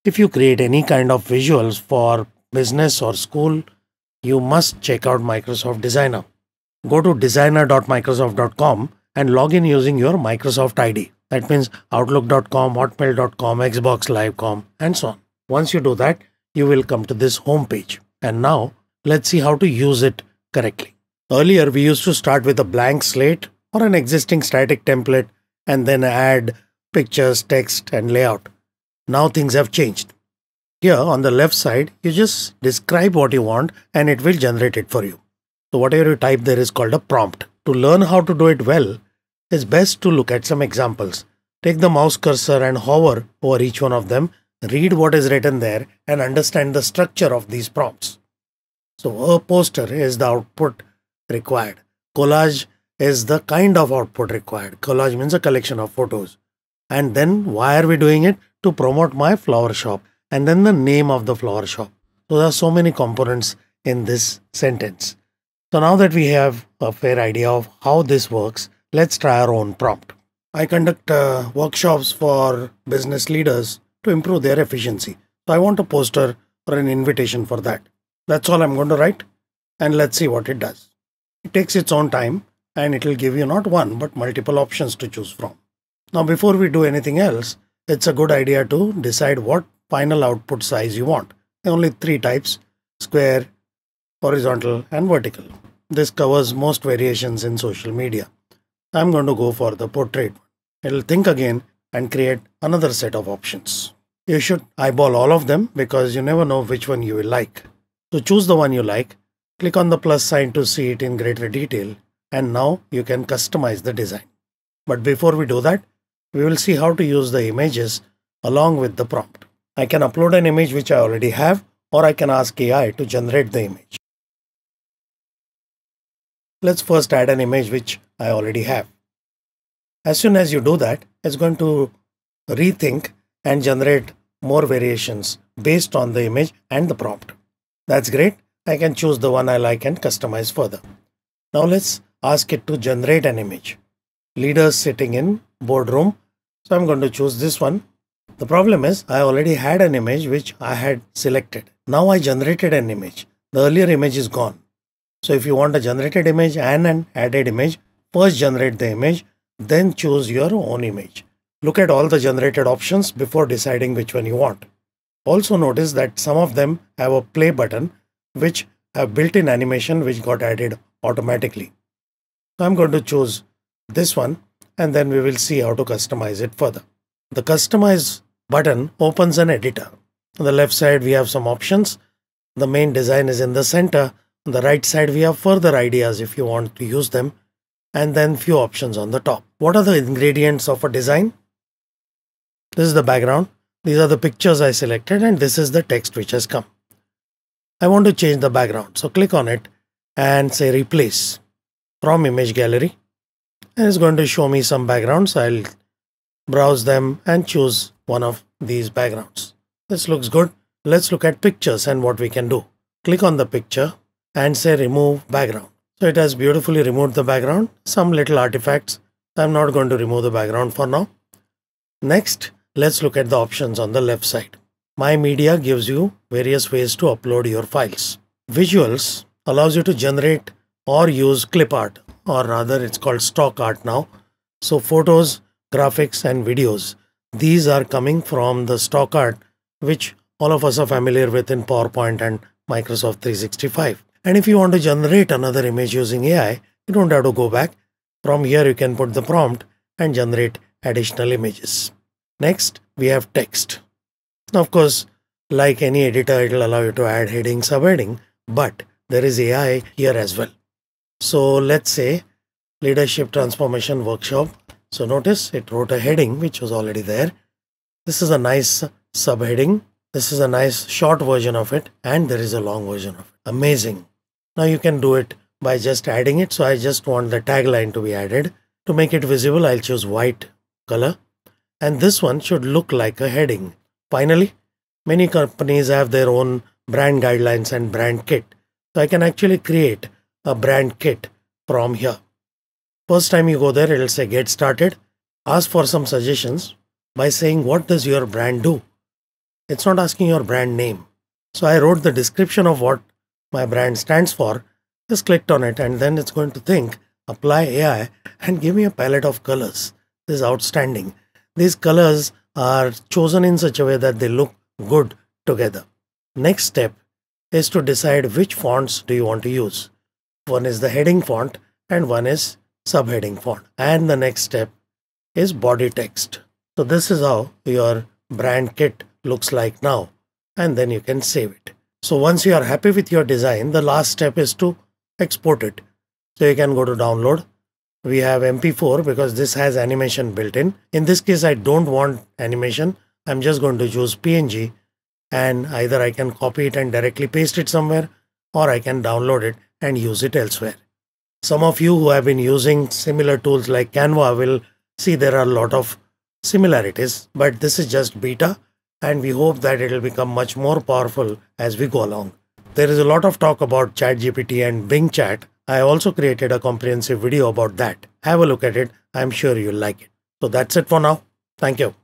If you create any kind of visuals for business or school, you must check out Microsoft Designer. Go to designer.microsoft.com and log in using your Microsoft ID. That means outlook.com, hotmail.com, Xbox Live.com, and so on. Once you do that, you will come to this home page. And now let's see how to use it correctly. Earlier, we used to start with a blank slate or an existing static template and then add pictures, text, and layout. Now things have changed. Here on the left side, you just describe what you want and it will generate it for you. So whatever you type there is called a prompt. To learn how to do it well, it's best to look at some examples. Take the mouse cursor and hover over each one of them, read what is written there and understand the structure of these prompts. So a poster is the output required. Collage is the kind of output required. Collage means a collection of photos. And then why are we doing it? To promote my flower shop. And then the name of the flower shop. So there are so many components in this sentence. So now that we have a fair idea of how this works, let's try our own prompt. I conduct workshops for business leaders to improve their efficiency. So I want a poster or an invitation for that. That's all I'm going to write. And let's see what it does. It takes its own time and it will give you not one but multiple options to choose from. Now before we do anything else, it's a good idea to decide what final output size you want. There are only 3 types: square, horizontal and vertical. This covers most variations in social media. I'm going to go for the portrait. It'll think again and create another set of options. You should eyeball all of them because you never know which one you will like. To choose the one you like, click on the plus sign to see it in greater detail, and now you can customize the design. But before we do that, we will see how to use the images along with the prompt. I can upload an image which I already have, or I can ask AI to generate the image. Let's first add an image which I already have. As soon as you do that, it's going to rethink and generate more variations based on the image and the prompt. That's great. I can choose the one I like and customize further. Now let's ask it to generate an image. Leaders sitting in boardroom. So I'm going to choose this one. The problem is I already had an image which I had selected. Now I generated an image. The earlier image is gone. So if you want a generated image and an added image, first generate the image, then choose your own image. Look at all the generated options before deciding which one you want. Also notice that some of them have a play button which have built-in animation which got added automatically. So I'm going to choose this one and then we will see how to customize it further. The customize button opens an editor. On the left side we have some options. The main design is in the center. On the right side we have further ideas if you want to use them, and then few options on the top. What are the ingredients of a design? This is the background. These are the pictures I selected and this is the text which has come. I want to change the background. So click on it and say replace from image gallery. And it's going to show me some backgrounds. I'll browse them and choose one of these backgrounds. This looks good. Let's look at pictures and what we can do. Click on the picture and say remove background. So it has beautifully removed the background. Some little artifacts. I'm not going to remove the background for now. Next, let's look at the options on the left side. My Media gives you various ways to upload your files. Visuals allows you to generate or use clip art, or rather it's called stock art now. So photos, graphics and videos. These are coming from the stock art which all of us are familiar with in PowerPoint and Microsoft 365. And if you want to generate another image using AI, you don't have to go back. From here you can put the prompt and generate additional images. Next, we have text. Now, of course, like any editor, it will allow you to add heading, subheading, but there is AI here as well. So let's say Leadership Transformation Workshop. So notice it wrote a heading which was already there. This is a nice subheading. This is a nice short version of it, and there is a long version of it. Amazing. Now you can do it by just adding it. So I just want the tagline to be added. To make it visible, I'll choose white color. And this one should look like a heading. Finally, many companies have their own brand guidelines and brand kit. So I can actually create a brand kit from here. First time you go there, it'll say get started. Ask for some suggestions by saying what does your brand do? It's not asking your brand name. So I wrote the description of what my brand stands for, just clicked on it, and then it's going to think, apply AI, and give me a palette of colors. This is outstanding. These colors are chosen in such a way that they look good together. Next step is to decide which fonts do you want to use. One is the heading font and one is subheading font. And the next step is body text. So this is how your brand kit looks like now. And then you can save it. So once you are happy with your design, the last step is to export it. So you can go to download. We have MP4 because this has animation built in. In this case, I don't want animation. I'm just going to choose PNG, and either I can copy it and directly paste it somewhere, or I can download it and use it elsewhere. Some of you who have been using similar tools like Canva will see there are a lot of similarities, but this is just beta, and we hope that it will become much more powerful as we go along. There is a lot of talk about ChatGPT and Bing Chat. I also created a comprehensive video about that. Have a look at it. I'm sure you'll like it. So that's it for now. Thank you.